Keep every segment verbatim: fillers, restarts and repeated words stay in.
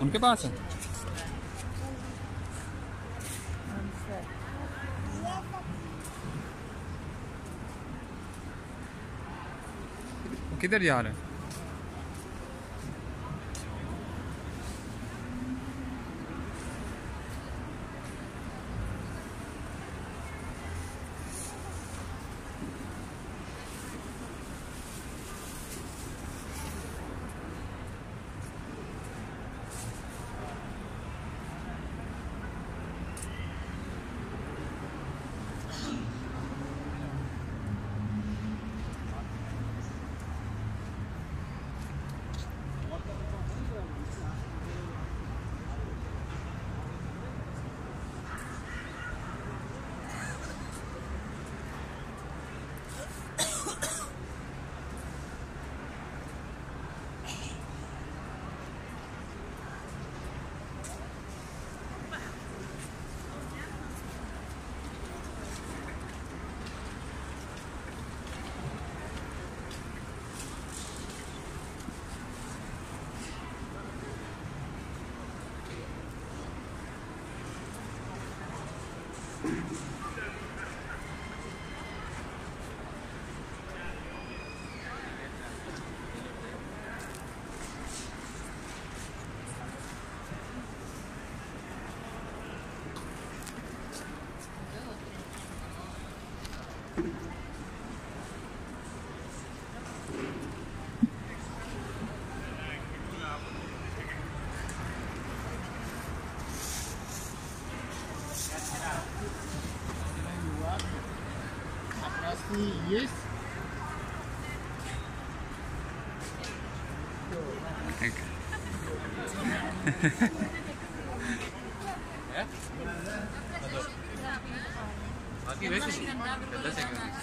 उनके पास है। किधर जा रहे हैं? Есть? बाकी वैसे दस सेकंड।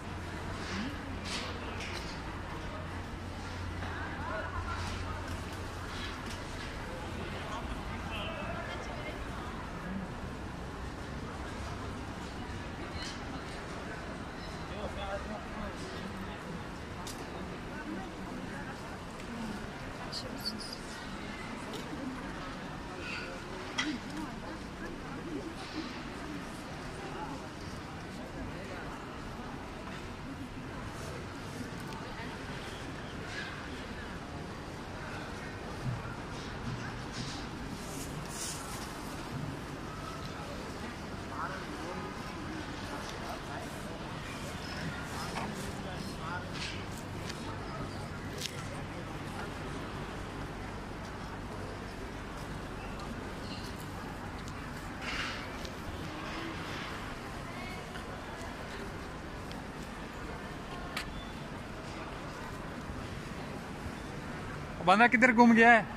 बंदा किधर घूम गया है?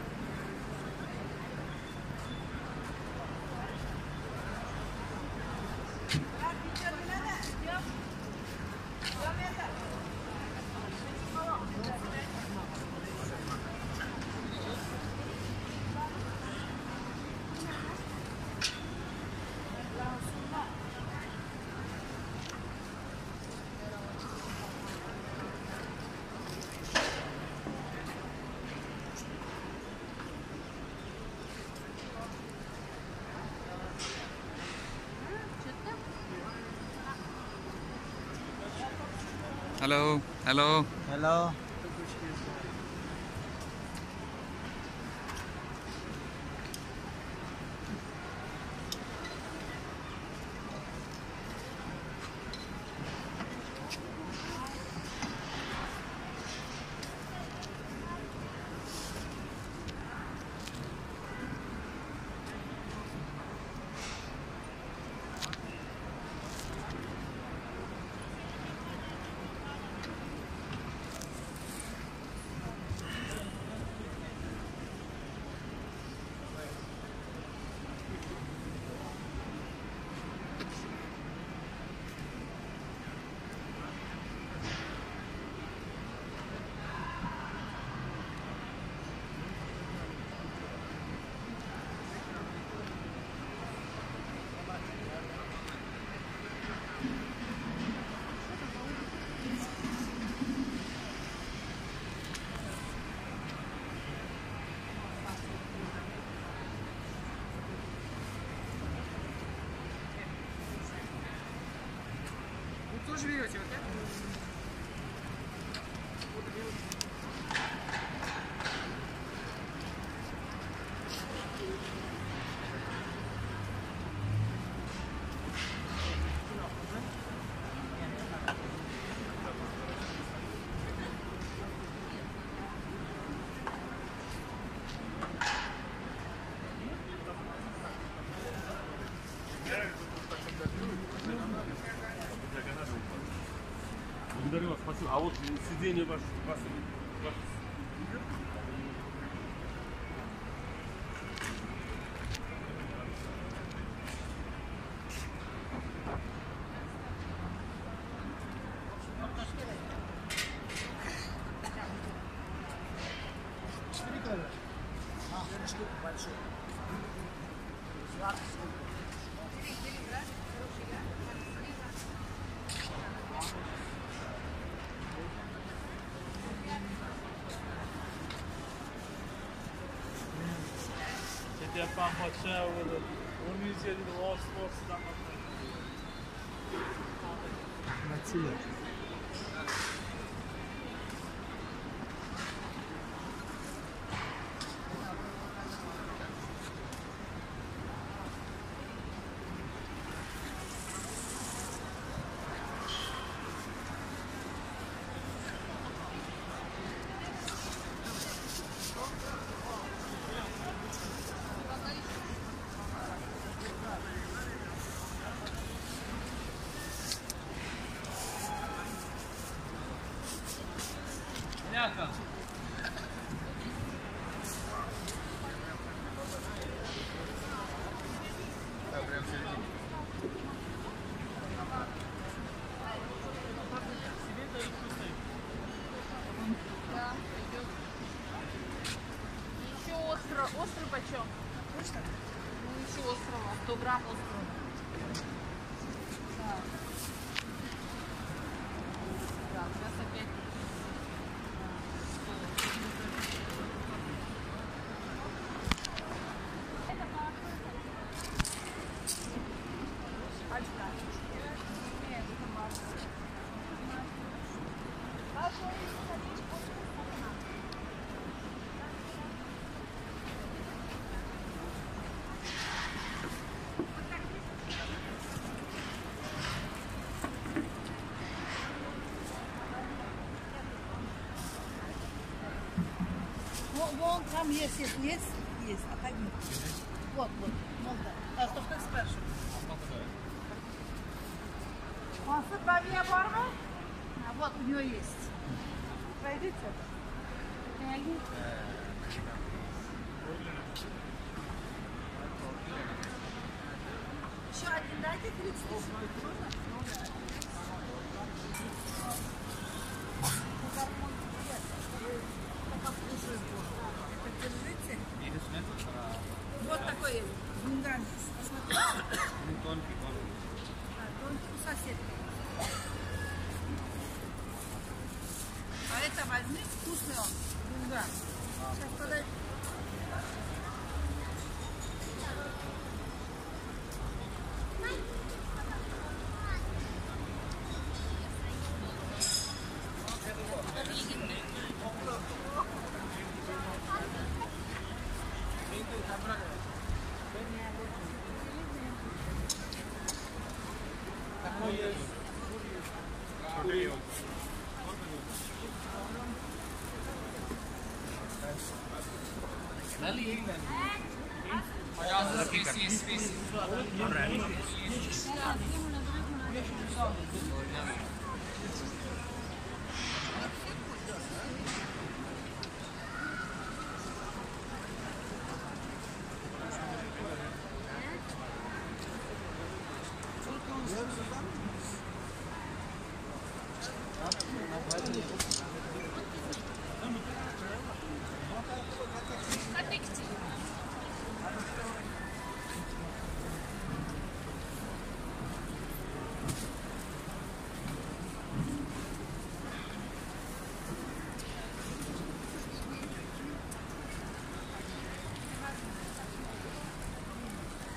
Hello hello hello. Благодарю вас, спасибо. А вот сиденье ваше, ваше, ваше... Четыре килограмма. А, четыре большой. C'était pas pas cher au musée de Rosport. Нацеля. Понятно. Да, прям в середине. Да, идет. Еще остро. Острый почем? Ну, еще острого. сто грамм острого. Так. Так, сейчас опять. Вон, вон там есть, есть, есть, есть, отойди. Вот, вот, вон да. А что ты спрашиваешь? Консы правее барма? А вот у нее есть. Пройдите. Еще один дайте, тридцать тысяч. Можно? Это держите. Вот такой есть. Гунган. Посмотрите. Тонкий, тонкий. А, тонкий у соседки. А это возьми, вкусный он. Гунган. Сейчас подойди.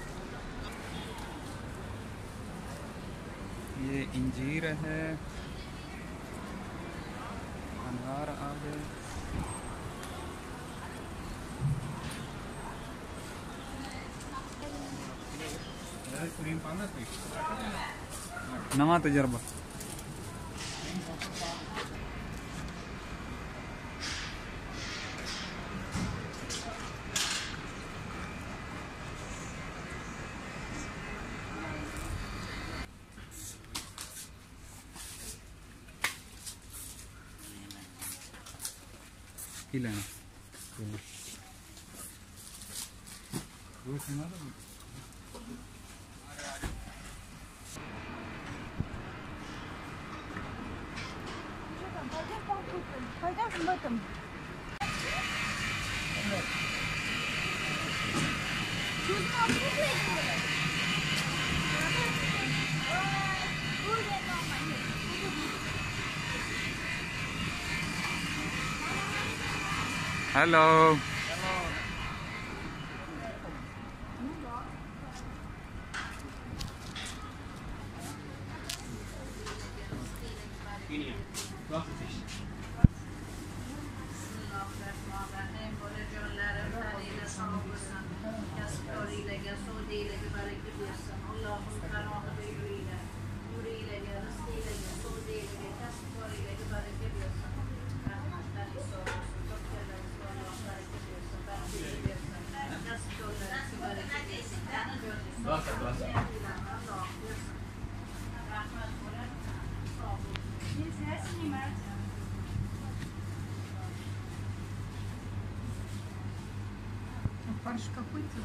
ये इंजीर है, नवा तजर्बा ही लेना Пойдем в этом. Hello Фарш какой-то.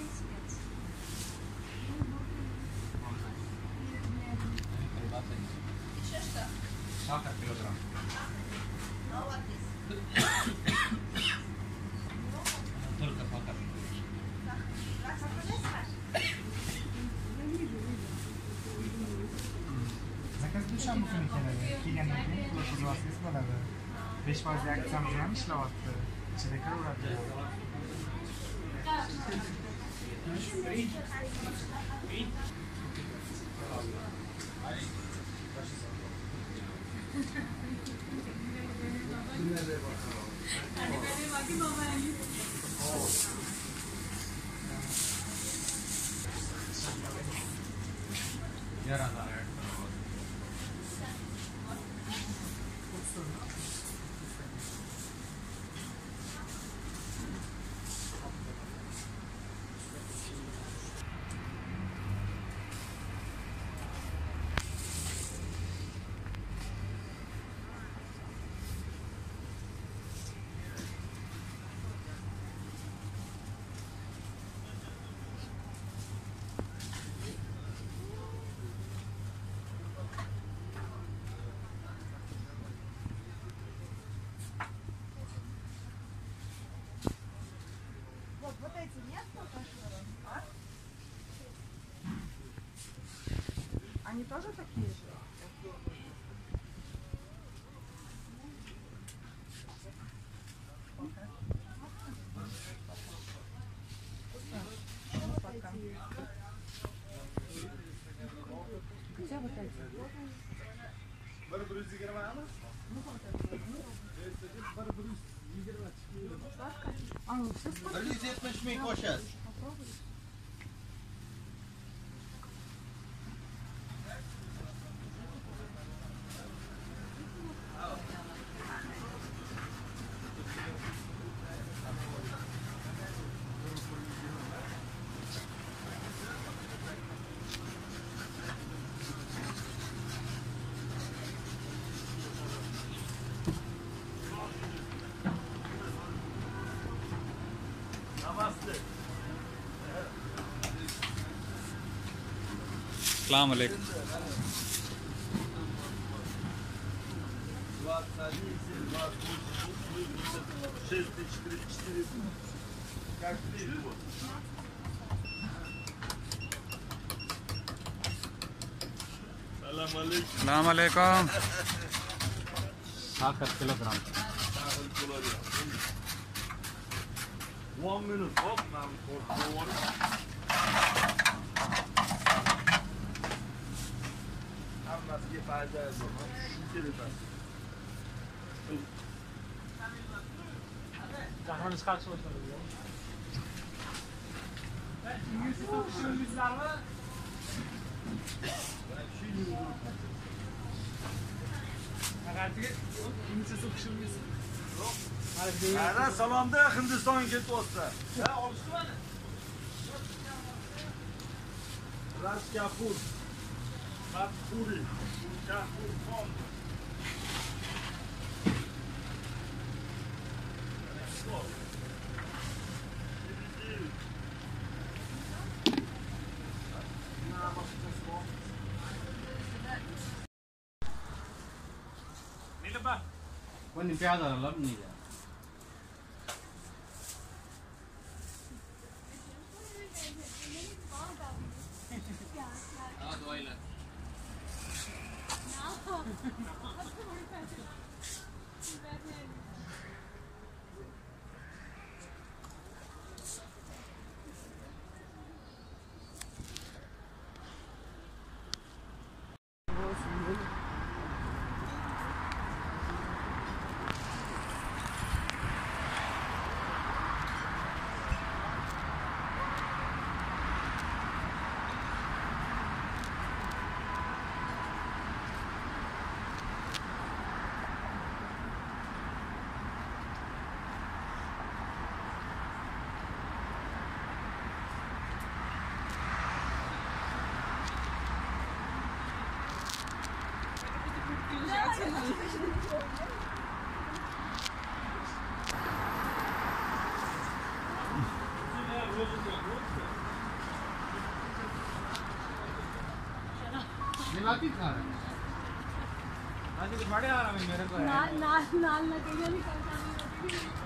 сахар килограмм. Только сахар. Zakaz qilisham mumkin ekan. Kelgandan keyin pul o'tkazib bo'ladi. besh foiz aksiyamiz ham ishlayapti. Ichida kiraveradi. Yarada. Вот, вот эти нет покашева? А? Они тоже такие же? Где вот эти? А, ну все спасибо. अस्सलाम वालेकुम अस्सलाम वालेकुम सात kilogram One minute, hop, man, for forward. Hammasiga foyda bo'ladi. Jahon chiqarish boshladi. Yuz yuzlarni Ana salomda Hindistonga ketyapti. Ha, olishdimi? Ras Kafur. Kafuri. Kafur Xon. Quando impiata la lamnida. Ah, doi la. निवाती खा रहे हैं आज तो बड़े आ रहा है मेरे को नाल नाल नाल लगेगा नहीं कर